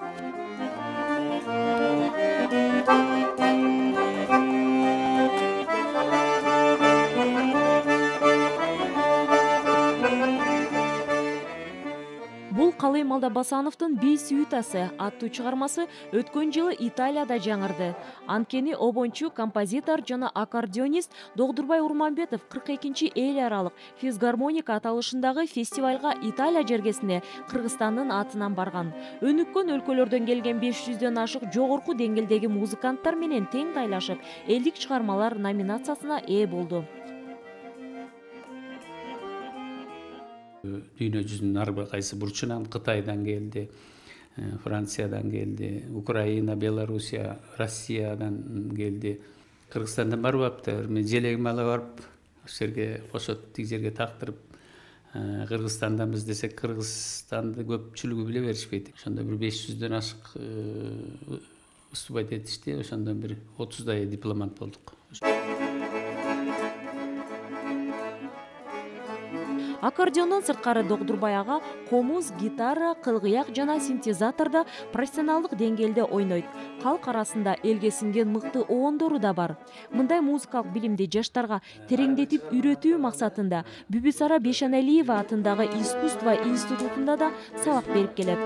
Бул Калый Малдабасановдун «Бий сүйүтасы» аттуу чыгармасы өткөн жылы Италияда жаңырды. Анткени обончу, композитор жана аккордеонист Догдурбай Урманбетов 42-чи эл аралык физгармоника аталышындагы фестивалга Италия жергесине Кыргызстандын атынан барган. Өнүккөн өлкөлөрдөн келген 500дөн ашык жогорку деңгээлдеги музыканттар менен тең тайлашып, элдик чыгармалар номинациясына ээ болду. Дүйнө жүзүнүн ар кайсы бурчунан Кытайдан келди, Франциядан келди, Украина, Белоруссия, Россиядан келди. Кыргызстандан барбаптыр. Мен желегиме алып барып, ошол жерге кошот, тиги жерге тактырып, Кыргызстанданбыз десек, Кыргызстанды көпчүлүгү биле беришпейт. Ошондо бир 500дөн ашык выступать этишти. Ошондон бир 30дай дипломант болдук. Аккордеондон сырткары Догдурбай ага комуз, гитара, кылгыяк жана синтезатордо профессионалдык деңгээлде ойнойт. Калк арасында элге сиңген мыкты оондору да бар. Мындай музыкалык билимди жаштарга тереңдетип үйрөтүү максатында Бүбүсара Бешенелиева атындагы искусство институтунда да сабак берип келет.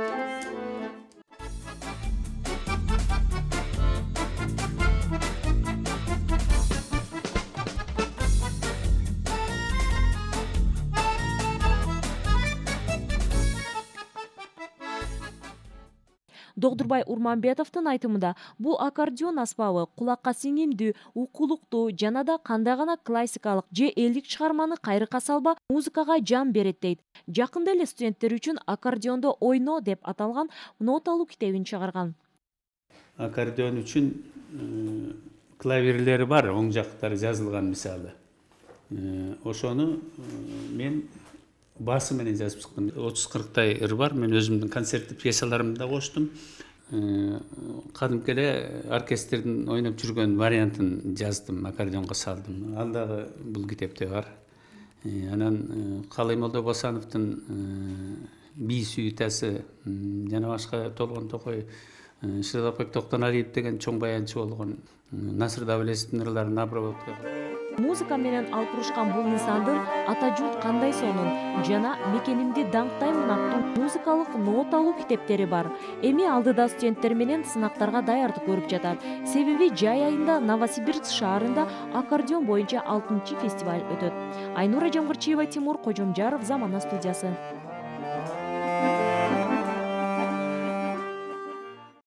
Догдурбай Урманбетовдун айтымында, бул аккордеон аспабы кулакка сиңимдүү, укулуктуу жана да кандай гана классикалык же элдик чыгарманы кайрыкка салба музыкага жан берет дейт. Жакында эле студенттер үчүн аккордеондо ойно деп аталган ноталуу китебин чыгарган. Аккордеон үчүн клавирлери бар, оң жактары жазылган мисалы. Ошону мен басы менен жазып чыктым. 30-40тай ыр бар. Мен өзүмдүн концерттик пьесаларымды да коштум. Кадимки эле оркестрдин ойноп жүргөн вариантын жаздым, аккордеонго салдым. Ал дагы бул китепте бар. Анан Калый Малдабасановдун «Бий сүйүтасы» жана башка Толгон Токой, Шыдапбек Токтоналиев деген чоң баянчы болгон, Насыр Давлетовдун ырларын обработка. Музыка менен алкурушкан бул инсандын ата журт кандай сонун жана мекенимди даңктаймын аттуу музыкалык ноталуу китептери бар. Эми алдыда студенттер менен сынактарга даярдык көрүп жатат. Себеби жай айында Новосибирск шаарында аккордеон боюнча 6-фестиваль өтөт. Айнура Жамгырчиева, Тимур Кожомжаров, Замана студиясы.